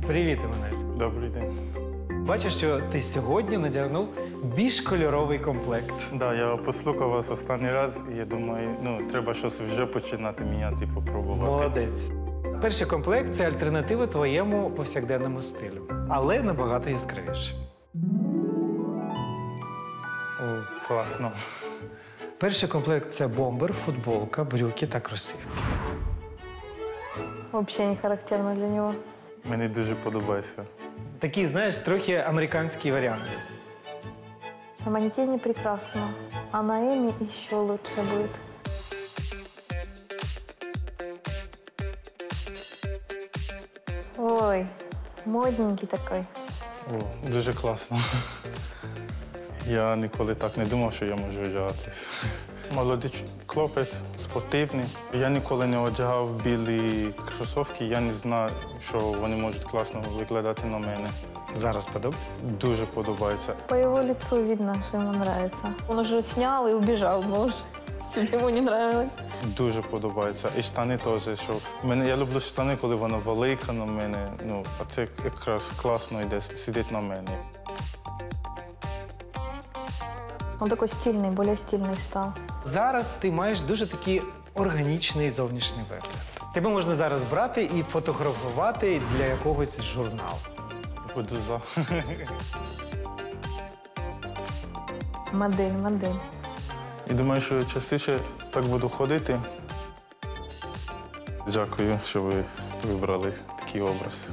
Привіт, Еммануель. Добрий день. Бачу, що ти сьогодні надягнув більш кольоровий комплект. Да, я послухав вас останній раз і я думаю, треба щось вже починати міняти і попробувати. Молодець. Перший комплект – це альтернатива твоєму повсякденному стилю, але набагато яскравіше. О, класно. Перший комплект – це бомбер, футболка, брюки та кросівки. Вообще не характерно для него. Мені дуже подобається. Такий, знаєш, трохи американський варіант. На манекене прекрасно, а на Эми еще лучше будет. Ой, модненький такой. О, дуже класно. Я ніколи так не думав, що я можу одягатись. Молодий хлопець, спортивний. Я ніколи не одягав білі кросівки, я не знаю, що вони можуть класно виглядати на мене. Зараз подобається? Дуже подобається. По его лицу видно, что ему нравится. Он уже снял и убежал, но уже себе ему не нравилось. Дуже подобається. І штани теж. Я люблю штани, коли вона велика на мене. А це якраз класно йде, сидить на мені. Он такой стильный, более стильный стал. Зараз ти маєш дуже такий органічний зовнішній вигляд. Тебе можна зараз брати і фотографувати для якогось журналу. Буду за. Модель. І думаю, що частіше так буду ходити. Дякую, що ви вибрали такий образ.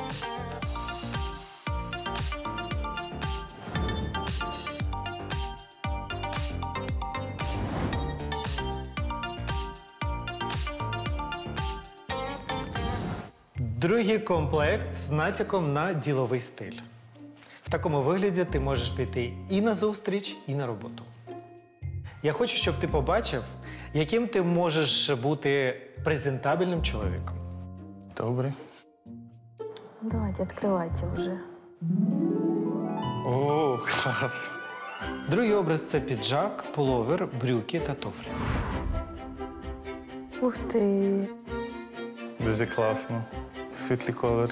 Другий комплект з натяком на діловий стиль. В такому вигляді ти можеш піти і на зустріч, і на роботу. Я хочу, щоб ти побачив, яким ти можеш бути презентабельним чоловіком. Добре. Давайте, открывайте уже. О, клас. Другий образ – це піджак, пуловер, брюки та туфлі. Ух ты! Дуже класно. Світлі кольори.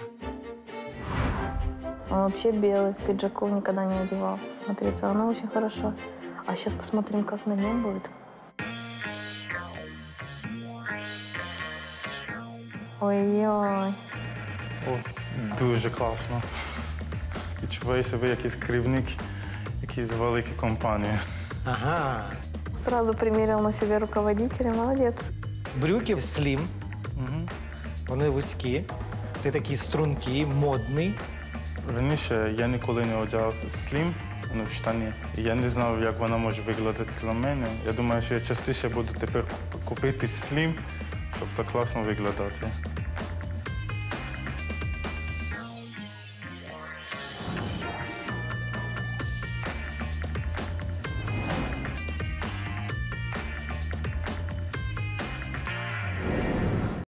Он вообще белых пиджаков никогда не одевал. Смотрится, оно очень хорошо. А сейчас посмотрим, как на нем будет. Ой-ой. О, дуже класно. Відчуваю себе якийсь керівник якоїсь великої компанії. Ага. Сразу примерил на себя руководителя. Молодец. Брюки слім. Вони вузькі. Ти такий стрункий, модний. Раніше я ніколи не одягав слім, штані. Я не знав, як вона може виглядати для мене. Я думаю, що я частіше буду тепер купити слім, щоб так класно виглядати.